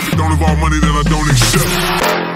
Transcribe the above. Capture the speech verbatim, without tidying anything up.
If it don't involve money, then I don't accept.